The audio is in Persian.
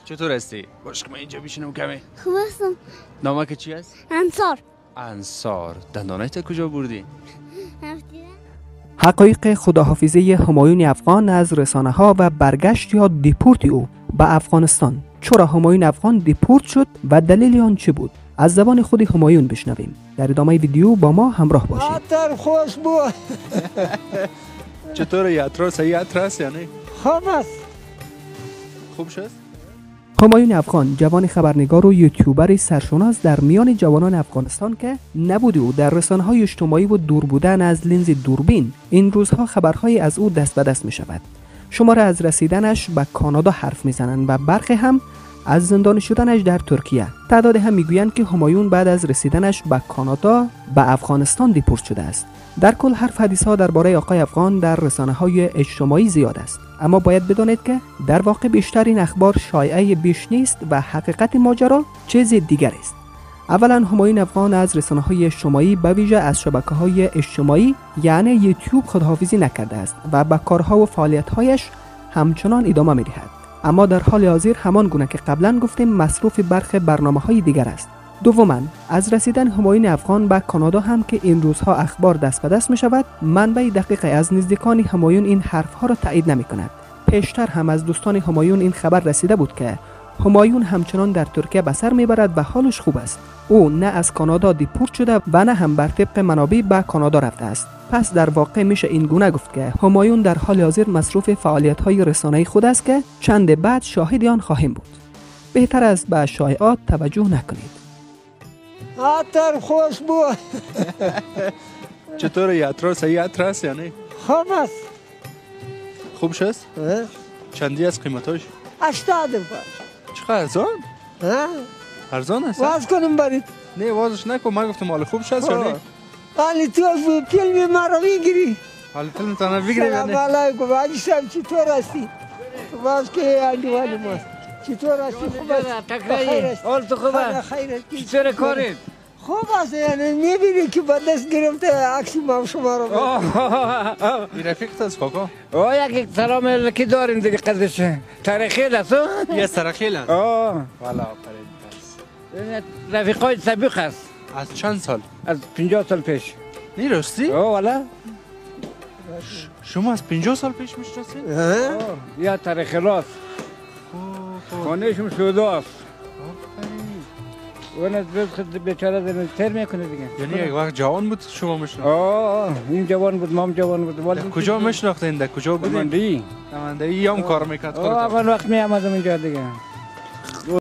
چطور هستی؟ باش که من اینجا بشینم کمی. خوب هستم. نامه چی است؟ انصار. انصار. دندانت کجا بردی؟ حقایق خداحافظی همایون افغان از رسانه ها و برگشت یا دیپورت او به افغانستان. چرا همایون افغان دیپورت شد و دلیل آن چه بود؟ از زبان خود همایون بشنویم. در ادامه ویدیو با ما همراه باشید. عطر خوش بود. چطوره عطر صحیح عطر است یا نه؟ خوب است. خوب شد؟ همایون افغان جوان خبرنگار و یوتیوبر سرشناس در میان جوانان افغانستان که نبوده او در رسانه‌های اجتماعی و دور بودن از لنز دوربین این روزها خبرهایی از او دست به دست می شود. شماره از رسیدنش به کانادا حرف میزنند و برخی هم از زندانی شدنش در ترکیه. تعداد هم میگویند که همایون بعد از رسیدنش به کانادا به افغانستان دیپورت شده است. در کل حرف حدیث ها درباره آقای افغان در رسانه‌های اجتماعی زیاد است، اما باید بدانید که در واقع بیشتر این اخبار شایعه بیش نیست و حقیقت ماجرا چیز دیگر است. اولا همایون افغان از رسانه‌های اجتماعی به ویژه از شبکه‌های اجتماعی یعنی یوتیوب خودحافظی نکرده است و به کارها و فعالیت‌هایش همچنان ادامه می‌دهد، اما در حال حاضر همان گونه که قبلا گفتیم مصروف برخی برنامه‌های دیگر است. دوما از رسیدن همایون افغان به کانادا هم که این روزها اخبار دست به دست می شود، منبع دقیق از نزدیکان همایون این حرفها را تایید نمی کند. پیشتر هم از دوستان همایون این خبر رسیده بود که همایون همچنان در ترکیه به سر میبرد و حالش خوب است. او نه از کانادا دیپورت شده و نه هم بر طبق منابع به کانادا رفته است. پس در واقع میشه این گونه گفت که همایون در حال حاضر مصروف فعالیت‌های رسانه‌ای خود است که چند بعد شاهد آن خواهیم بود. بهتر است به شایعات توجه نکنید. عطر خوش بود. چطوره عطر صحیح عطر است یا نه؟ خوب است. خوب شد؟ چندی از قیمتاش؟ 80 روپیه. چقدر ارزان؟ ارزان است؟ واز کنم برید. نه وازش نکن، من گفتم مال خوب شد یا نه؟ حالی تو فیلم ما رو بگیری. حالی فیلم تنها بگیری یا نه؟ سلام علیکم حاجی صاحب چطور هستی؟ باز که اندیوانی ماست. چطور هستی؟ خوب است؟ بخیر است. حال تو خوبه؟ چطور کارید؟ خوب است، یعنی میبینی که با دست گرفته عکسی ما شما رو این رفیقت است کاکا؟ یک سلام لکی داریم دیگه قدرش تاریخی است. یه سرخیل است؟ والا آفرین. رفیقای سابق است. از چند سال؟ از 50 سال پیش. نی راستی؟ والا شما از 50 سال پیش میشناسید؟ یا تاریخ راست. خانهشون شده است. اون از خود بیچاره دارن تر میکنه دیگه. یعنی یک وقت جوان بود شما میشناختید؟ این جوان بود، مام جوان بود. کجا میشناختین؟ کجا بودین؟ نماندهی هم کار میکرد خودت؟ اول وقت میامدم اینجا دیگه.